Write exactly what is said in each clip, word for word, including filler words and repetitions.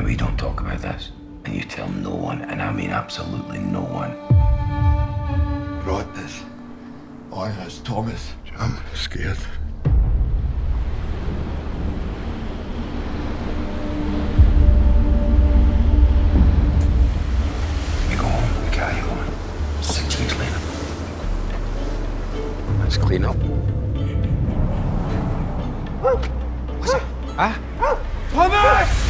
And we don't talk about this. And you tell no one, and I mean absolutely no one. Brought this. I as Thomas. I'm scared. We go home, we carry on. Six weeks later. Let's clean up. What's it? Huh? Thomas!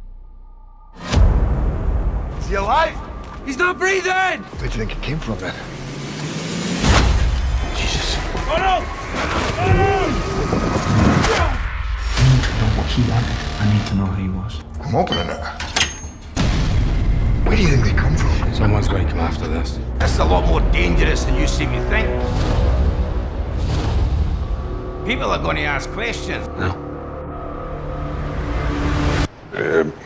Is he alive? He's not breathing! Where do you think it came from then? Jesus. Oh no! I need to know what he wanted. I need to know who he was. I'm opening it. Where do you think they come from? Someone's going to come after this. This is a lot more dangerous than you seem to think. People are going to ask questions. No. Um,